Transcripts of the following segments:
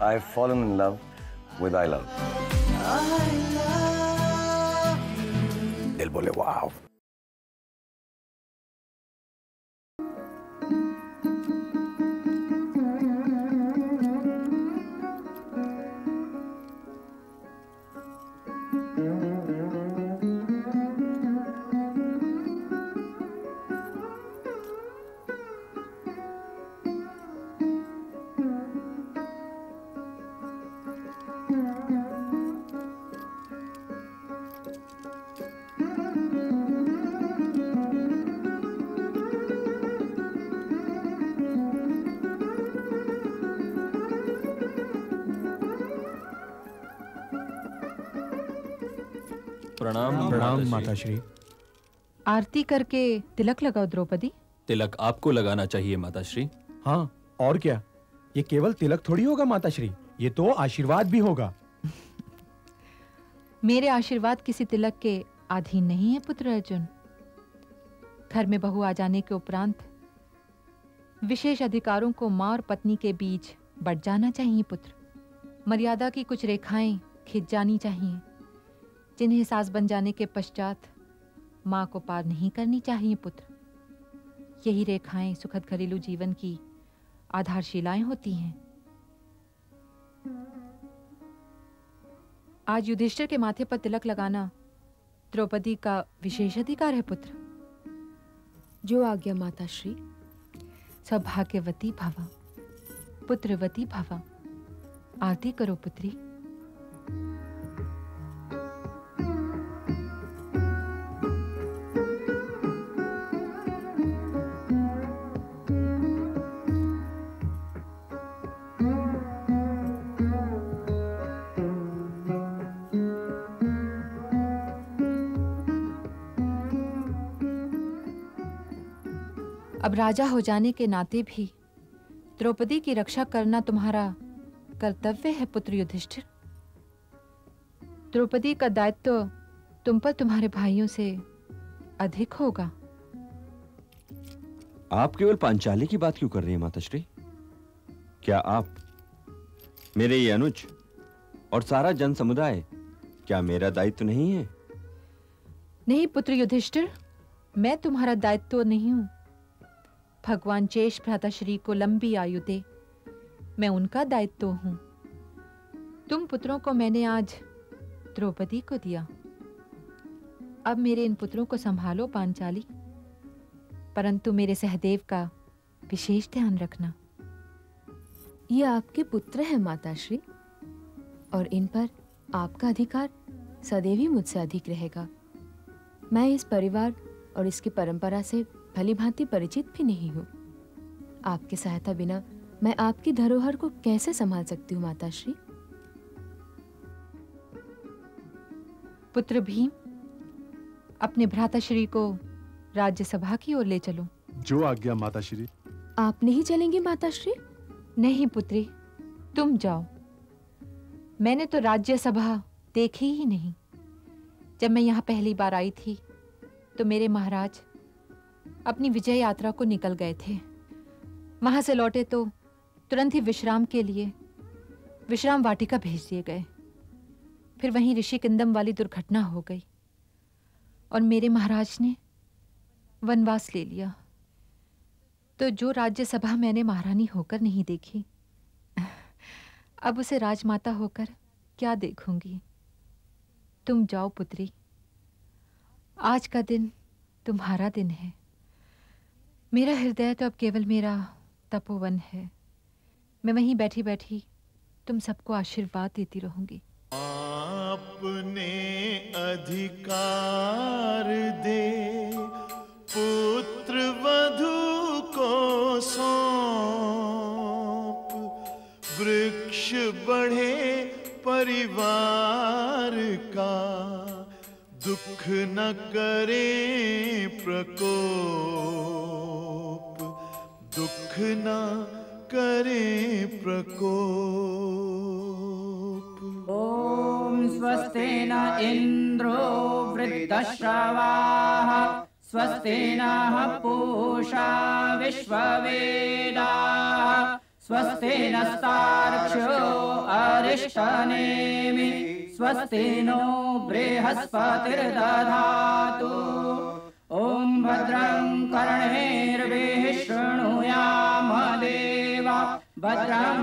I've fallen in love with I love. दिल बोले वाव. प्रणाम माताश्री। आरती करके तिलक लगाओ द्रौपदी। तिलक आपको लगाना चाहिए माताश्री। हाँ, और क्या, ये केवल तिलक थोड़ी होगा माताश्री, ये तो आशीर्वाद भी होगा। मेरे आशीर्वाद किसी तिलक के अधीन नहीं है पुत्र अर्जुन। घर में बहू आ जाने के उपरांत विशेष अधिकारों को मां और पत्नी के बीच बंट जाना चाहिए पुत्र। मर्यादा की कुछ रेखाएं खिंच जानी चाहिए, जिन्हें सास बन जाने के पश्चात मां को पार नहीं करनी चाहिए पुत्र। यही रेखाएं सुखद घरेलू जीवन की आधारशिलाएं होती हैं। आज युधिष्ठिर के माथे पर तिलक लगाना द्रौपदी का विशेष अधिकार है पुत्र। जो आज्ञा माताश्री। सौभाग्यवती भव, पुत्रवती भव। आरती करो पुत्री। अब राजा हो जाने के नाते भी द्रौपदी की रक्षा करना तुम्हारा कर्तव्य है पुत्र युधिष्ठिर। द्रौपदी का दायित्व तुम पर तुम्हारे भाइयों से अधिक होगा। आप केवल पांचाली की बात क्यों कर रही हैं माताश्री? क्या आप, मेरे ये अनुज और सारा जन समुदाय, क्या मेरा दायित्व नहीं है? नहीं पुत्र युधिष्ठिर, मैं तुम्हारा दायित्व नहीं हूं। भगवान शेष भ्राताश्री को लंबी आयु दे, मैं उनका दायित्व हूं। तुम पुत्रों को मैंने आज द्रौपदी को दिया। अब मेरे इन पुत्रों को संभालो पांचाली, परंतु मेरे सहदेव का विशेष ध्यान रखना। ये आपके पुत्र हैं माताश्री, और इन पर आपका अधिकार सदैव ही मुझसे अधिक रहेगा। मैं इस परिवार और इसकी परंपरा से भली भांति परिचित भी नहीं हूँ। आपकी सहायता बिना मैं आपकी धरोहर को कैसे संभाल सकती हूँ माताश्री? पुत्र भीम, अपने भ्राताश्री को राज्यसभा की ओर ले चलो। जो आज्ञा माताश्री। आप नहीं चलेंगी माताश्री? नहीं पुत्री, तुम जाओ। मैंने तो राज्यसभा देखी ही नहीं। जब मैं यहाँ पहली बार आई थी तो मेरे महाराज अपनी विजय यात्रा को निकल गए थे। वहां से लौटे तो तुरंत ही विश्राम के लिए विश्राम वाटिका भेज दिए गए। फिर वहीं ऋषि किंदम वाली दुर्घटना हो गई और मेरे महाराज ने वनवास ले लिया। तो जो राज्यसभा मैंने महारानी होकर नहीं देखी, अब उसे राजमाता होकर क्या देखूंगी। तुम जाओ पुत्री, आज का दिन तुम्हारा दिन है। मेरा हृदय तो अब केवल मेरा तपोवन है। मैं वहीं बैठी बैठी तुम सबको आशीर्वाद देती रहूंगी। आपने अधिकार दे पुत्र वधू को सौंप, वृक्ष बढ़े परिवार का, दुख न करे प्रकोप, दुख न करे प्रकोप। ओम स्वस्ति न इंद्रो वृद्धश्रवाः, स्वस्ति नः पूषा विश्ववेदाः, स्वस्ति नस्तार्क्ष्यो तिष्ठनेमि स्वस्ति नो बृहस्पतिर्दधातु ॐ भद्रं कर्णैर्भिः शृणुयाम देवा भद्रं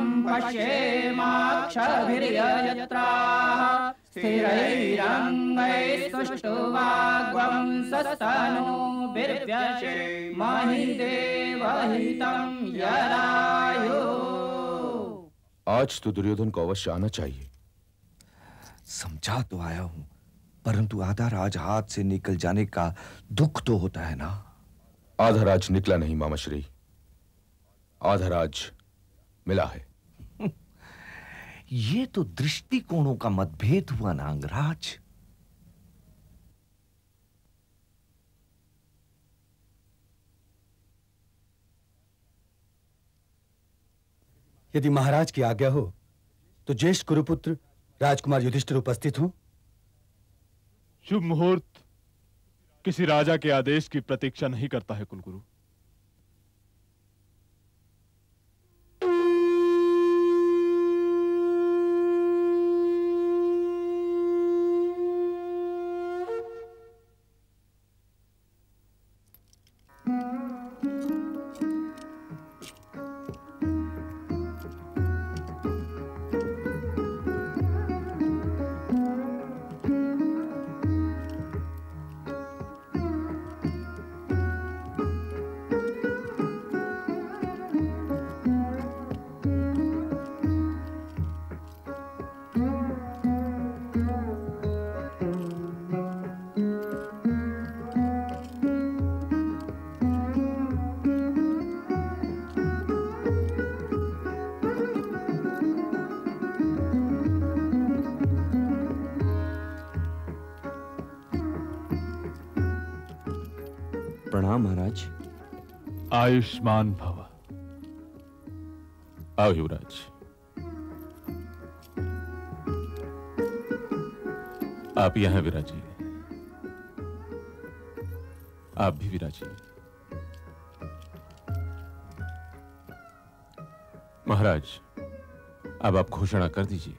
पश्येमाक्षभिर्यजत्राः स्थिरैरङ्गैस्तुष्टुवाग्वंसस्तनूभिर्व्यशेमहि देवहितं यदायुः। आज तो दुर्योधन को अवश्य आना चाहिए। समझा तो आया हूं, परंतु आधा राज हाथ से निकल जाने का दुख तो होता है ना। आधा राज निकला नहीं मामाश्री, आधा राज मिला है। ये तो दृष्टिकोणों का मतभेद हुआ ना अंगराज। यदि महाराज की आज्ञा हो तो ज्येष्ठ कुरुपुत्र राजकुमार युधिष्ठिर उपस्थित हो। शुभ मुहूर्त किसी राजा के आदेश की प्रतीक्षा नहीं करता है कुलगुरु। प्रणाम महाराज। आयुष्मान भव। आओ युवराज। आप यहां विराजिए। आप भी विराजिए। महाराज, अब आप घोषणा कर दीजिए।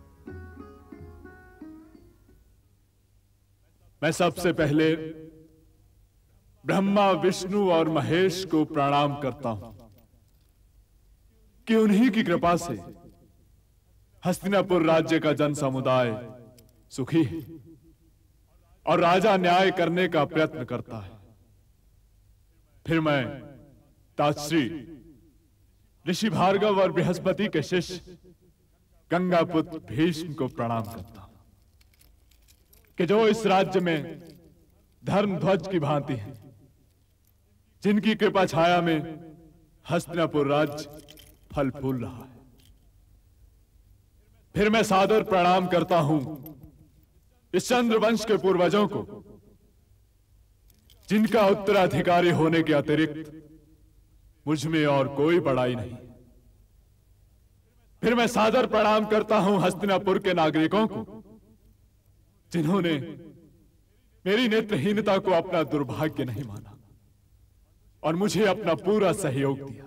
मैं सबसे पहले ब्रह्मा, विष्णु और महेश को प्रणाम करता हूं कि उन्हीं की कृपा से हस्तिनापुर राज्य का जन समुदाय सुखी है और राजा न्याय करने का प्रयत्न करता है। फिर मैं ताश्री ऋषि भार्गव और बृहस्पति के शिष्य गंगापुत्र भीष्म को प्रणाम करता हूं कि जो इस राज्य में धर्म ध्वज की भांति है, जिनकी कृपा छाया में हस्तिनापुर राज्य फल फूल रहा है। फिर मैं सादर प्रणाम करता हूं इस चंद्रवंश के पूर्वजों को, जिनका उत्तराधिकारी होने के अतिरिक्त मुझ में और कोई बड़ाई नहीं। फिर मैं सादर प्रणाम करता हूं हस्तिनापुर के नागरिकों को, जिन्होंने मेरी नेत्रहीनता को अपना दुर्भाग्य नहीं माना और मुझे अपना पूरा सहयोग दिया।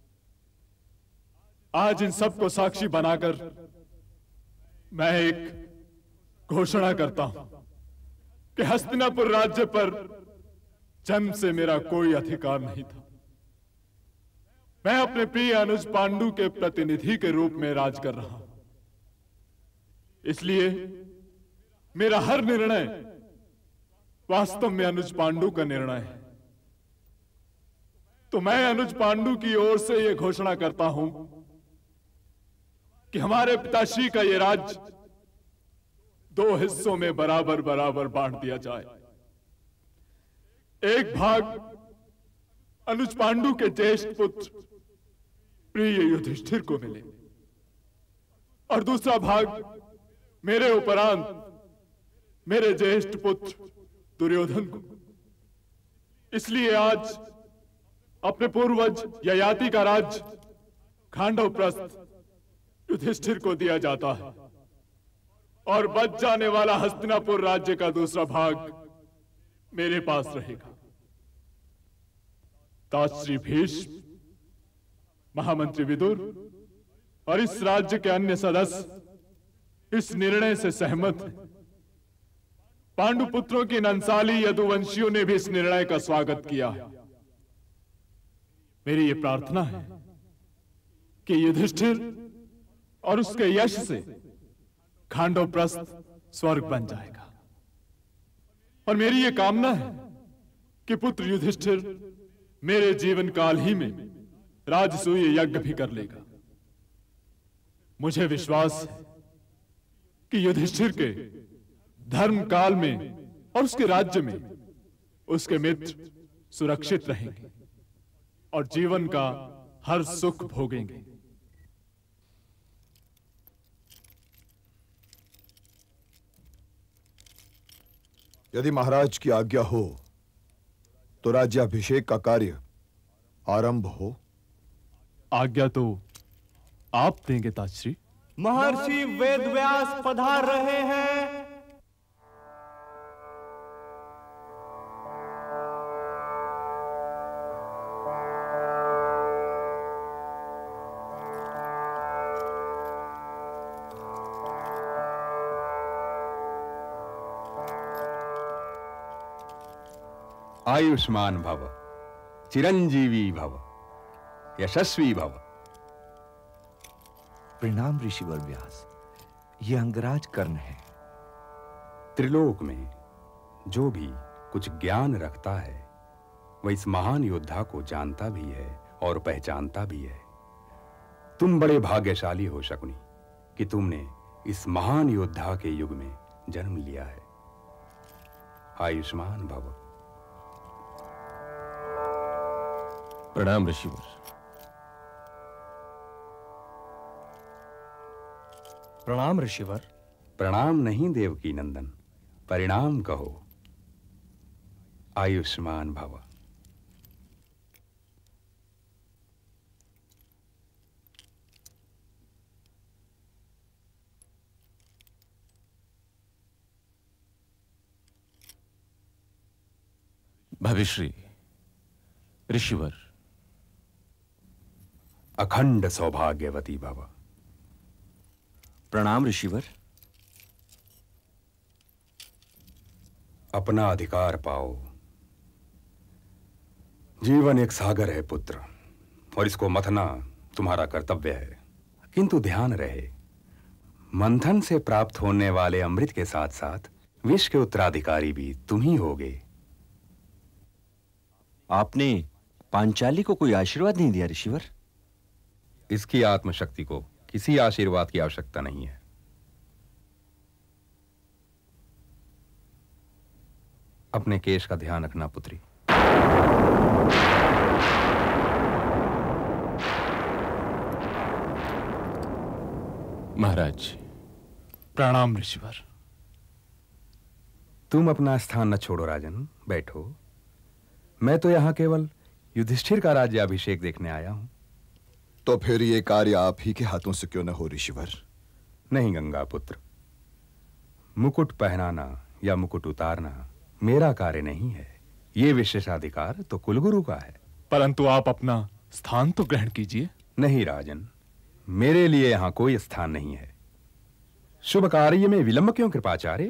आज इन सबको साक्षी बनाकर मैं एक घोषणा करता हूं कि हस्तिनापुर राज्य पर जन्म से मेरा कोई अधिकार नहीं था। मैं अपने प्रिय अनुज पांडु के प्रतिनिधि के रूप में राज कर रहा हूं। इसलिए मेरा हर निर्णय वास्तव में अनुज पांडु का निर्णय है। तो मैं अनुज पांडु की ओर से यह घोषणा करता हूं कि हमारे पिताश्री का यह राज्य 2 हिस्सों में बराबर बराबर बांट दिया जाए। एक भाग अनुज पांडु के ज्येष्ठ पुत्र प्रिय युधिष्ठिर को मिले और दूसरा भाग मेरे उपरांत मेरे ज्येष्ठ पुत्र दुर्योधन को। इसलिए आज अपने पूर्वज ययाति का राज्य खांडवप्रस्थ युधिष्ठिर को दिया जाता है और बच जाने वाला हस्तिनापुर राज्य का दूसरा भाग मेरे पास रहेगा। ताश्री भीष्म, महामंत्री विदुर और इस राज्य के अन्य सदस्य इस निर्णय से सहमत हैं। पांडु पुत्रों के नंसाली यदुवंशियों ने भी इस निर्णय का स्वागत किया है। मेरी ये प्रार्थना है कि युधिष्ठिर और उसके यश से खांडवप्रस्थ स्वर्ग बन जाएगा। और मेरी ये कामना है कि पुत्र युधिष्ठिर मेरे जीवन काल ही में राजसूय यज्ञ भी कर लेगा। मुझे विश्वास है कि युधिष्ठिर के धर्म काल में और उसके राज्य में उसके मित्र सुरक्षित रहेंगे और जीवन का हर सुख भोगेंगे। यदि महाराज की आज्ञा हो तो राज्याभिषेक का कार्य आरंभ हो। आज्ञा तो आप देंगे ताजश्री। महर्षि वेदव्यास पधार रहे हैं। आयुष्मान भव, चिरंजीवी भव, यशस्वी भव। प्रणाम ऋषिवर व्यास, ये अंगराज कर्ण है। त्रिलोक में जो भी कुछ ज्ञान रखता है वह इस महान योद्धा को जानता भी है और पहचानता भी है। तुम बड़े भाग्यशाली हो शकुनी कि तुमने इस महान योद्धा के युग में जन्म लिया है। आयुष्मान भव। प्रणाम ऋषिवर। प्रणाम ऋषिवर। प्रणाम नहीं देवकी नंदन, परिणाम कहो। आयुष्मान भव। भविश्री, ऋषिवर। अखंड सौभाग्यवती भव। प्रणाम ऋषिवर। अपना अधिकार पाओ। जीवन एक सागर है पुत्र, और इसको मथना तुम्हारा कर्तव्य है। किंतु ध्यान रहे, मंथन से प्राप्त होने वाले अमृत के साथ साथ विष के उत्तराधिकारी भी तुम ही होगे। आपने पांचाली को कोई आशीर्वाद नहीं दिया ऋषिवर? इसकी आत्मशक्ति को किसी आशीर्वाद की आवश्यकता नहीं है। अपने केश का ध्यान रखना पुत्री। महाराज। प्रणाम ऋषिवर। तुम अपना स्थान न छोड़ो राजन, बैठो। मैं तो यहां केवल युधिष्ठिर का राज्याभिषेक देखने आया हूं। तो फिर ये कार्य आप ही के हाथों से क्यों न हो ऋषिवर? नहीं गंगा पुत्र, मुकुट पहनाना या मुकुट उतारना मेरा कार्य नहीं है। ये विशेषाधिकार तो कुलगुरु का है। परंतु आप अपना स्थान तो ग्रहण कीजिए। नहीं राजन, मेरे लिए यहां कोई स्थान नहीं है। शुभ कार्य में विलंब क्यों कृपाचार्य?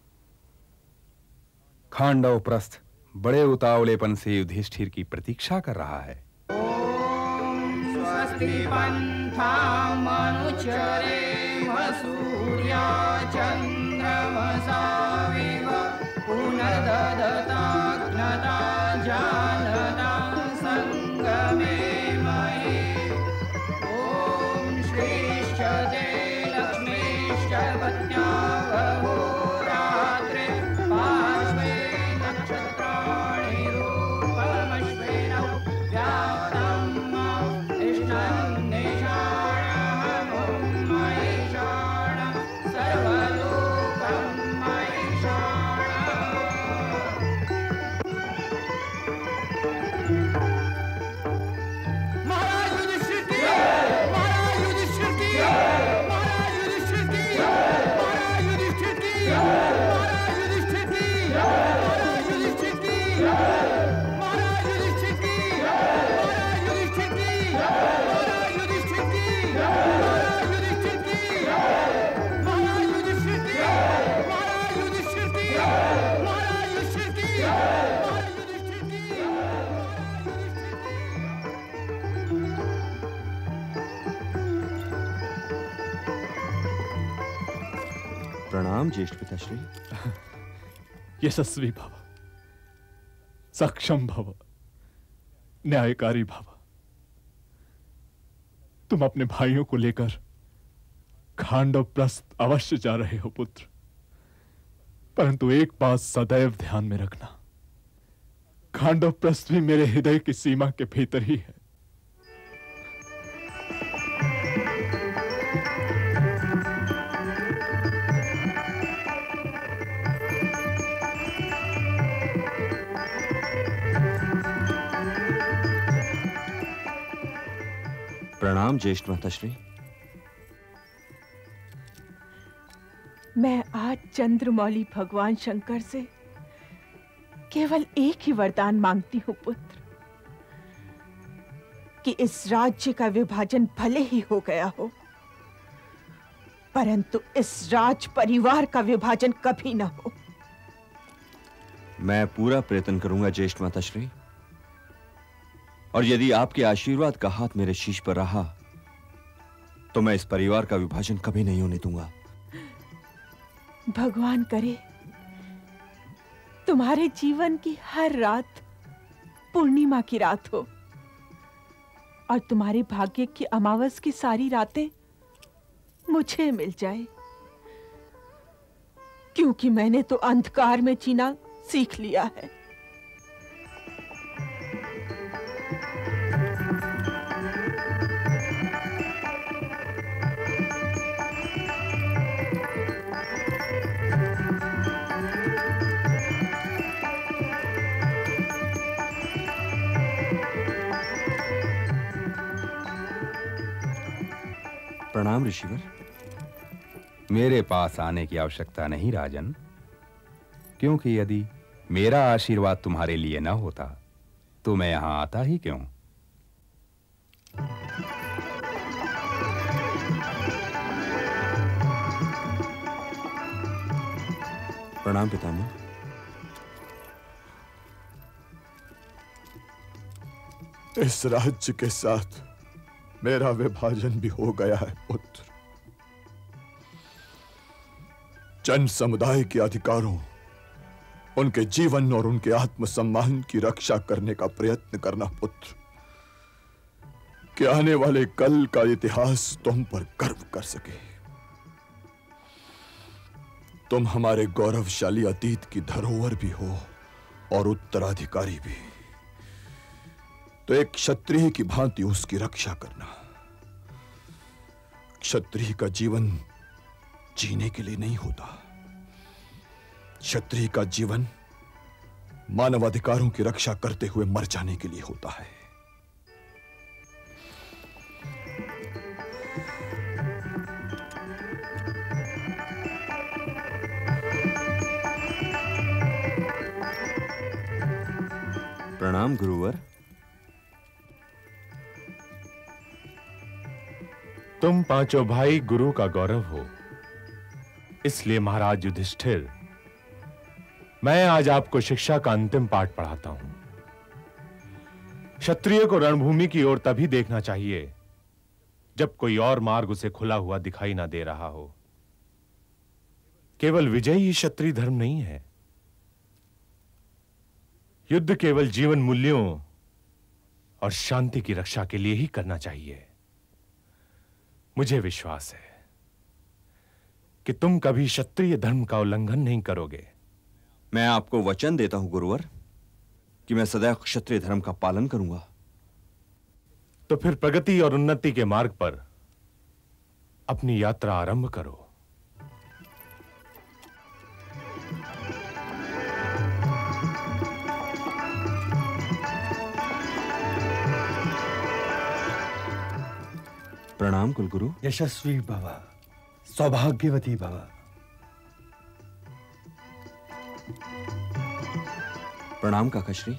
खांडवप्रस्थ बड़े उतावलेपन से युधिष्ठिर की प्रतीक्षा कर रहा है। स्वस्ति पंथाम अनुचरेम सूर्या चंद्रमसा विव पुनर्ददताग्नता जानता संगमे मयि। ओम श्रीश्चते लक्ष्मीश्च पत्न्या बहो रात्रे पार्श्वे नक्षत्राणि रूपमश्विनौ व्याप्तं इष्टं निषाणं मयिषाणं सर्वलोकं मयिषाणम्। महाराज युधिष्ठिर की महाराज युधिष्ठिर की महाराज युधिष्ठिर की महाराज युधिष्ठिर की प्रणाम ज्येष्ठ पिताश्री। यशस्वी भव, सक्षम भव, न्यायकारी भव। तुम अपने भाइयों को लेकर खांडवप्रस्थ अवश्य जा रहे हो पुत्र, परंतु एक बात सदैव ध्यान में रखना, खांडवप्रस्थ भी मेरे हृदय की सीमा के भीतर ही है। प्रणाम ज्येष्ठ माताश्री। मैं आज चंद्रमौली भगवान शंकर से केवल एक ही वरदान मांगती हूँ पुत्र, कि इस राज्य का विभाजन भले ही हो गया हो, परंतु इस राज परिवार का विभाजन कभी ना हो। मैं पूरा प्रयत्न करूंगा ज्येष्ठ माताश्री, और यदि आपके आशीर्वाद का हाथ मेरे शीश पर रहा तो मैं इस परिवार का विभाजन कभी नहीं होने दूंगा। भगवान करे तुम्हारे जीवन की हर रात पूर्णिमा की रात हो, और तुम्हारे भाग्य की अमावस की सारी रातें मुझे मिल जाए, क्योंकि मैंने तो अंधकार में जीना सीख लिया है। प्रणाम ऋषिवर। मेरे पास आने की आवश्यकता नहीं राजन, क्योंकि यदि मेरा आशीर्वाद तुम्हारे लिए न होता तो मैं यहां आता ही क्यों। प्रणाम पितामह। इस राज्य के साथ मेरा विभाजन भी हो गया है पुत्र। जन समुदाय के अधिकारों, उनके जीवन और उनके आत्मसम्मान की रक्षा करने का प्रयत्न करना पुत्र, कि आने वाले कल का इतिहास तुम पर गर्व कर सके। तुम हमारे गौरवशाली अतीत की धरोहर भी हो और उत्तराधिकारी भी, तो एक क्षत्रिय की भांति उसकी रक्षा करना। क्षत्रिय का जीवन जीने के लिए नहीं होता, क्षत्रिय का जीवन मानवाधिकारों की रक्षा करते हुए मर जाने के लिए होता है। प्रणाम गुरुवर। तुम पांचों भाई गुरु का गौरव हो, इसलिए महाराज युधिष्ठिर, मैं आज आपको शिक्षा का अंतिम पाठ पढ़ाता हूं। क्षत्रिय को रणभूमि की ओर तभी देखना चाहिए जब कोई और मार्ग उसे खुला हुआ दिखाई ना दे रहा हो। केवल विजय ही क्षत्रिय धर्म नहीं है। युद्ध केवल जीवन मूल्यों और शांति की रक्षा के लिए ही करना चाहिए। मुझे विश्वास है कि तुम कभी क्षत्रिय धर्म का उल्लंघन नहीं करोगे। मैं आपको वचन देता हूं गुरुवर कि मैं सदैव क्षत्रिय धर्म का पालन करूंगा। तो फिर प्रगति और उन्नति के मार्ग पर अपनी यात्रा आरंभ करो। प्रणाम कुलगुरु। यशस्वी भव, सौभाग्यवती भव। प्रणाम काकाश्री।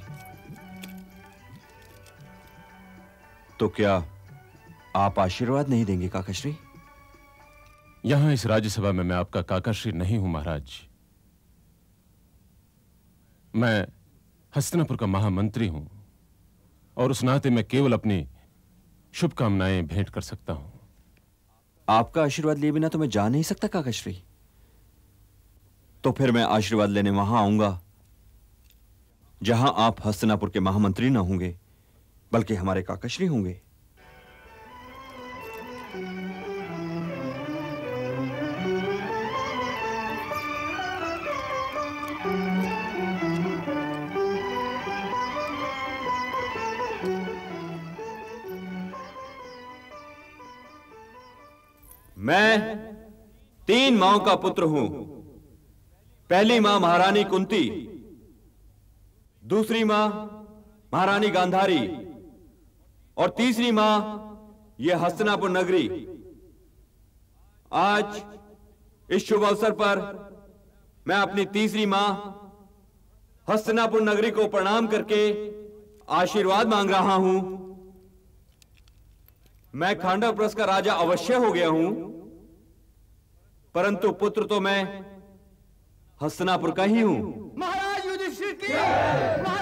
तो क्या आप आशीर्वाद नहीं देंगे काकाश्री? यहां इस राज्यसभा में मैं आपका काकाश्री नहीं हूं महाराज। मैं हस्तिनापुर का महामंत्री हूं और उस नाते मैं केवल अपनी शुभकामनाएं भेंट कर सकता हूं। आपका आशीर्वाद लिए बिना तो मैं जा नहीं सकता काकाश्री। तो फिर मैं आशीर्वाद लेने वहां आऊंगा जहां आप हस्तिनापुर के महामंत्री न होंगे बल्कि हमारे काकाश्री होंगे। मैं 3 माओं का पुत्र हूं। पहली मां महारानी कुंती, दूसरी मां महारानी गांधारी और तीसरी मां यह हस्तिनापुर नगरी। आज इस शुभ अवसर पर मैं अपनी तीसरी मां हस्तिनापुर नगरी को प्रणाम करके आशीर्वाद मांग रहा हूं। मैं खांडवप्रस्थ का राजा अवश्य हो गया हूं, परंतु पुत्र तो मैं हस्तिनापुर का ही हूं। महाराज युधिष्ठिर की